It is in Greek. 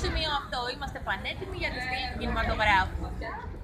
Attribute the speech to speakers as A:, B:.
A: σημείο αυτό είμαστε πανέτοιμοι για τη στήλη του κινηματογράφου.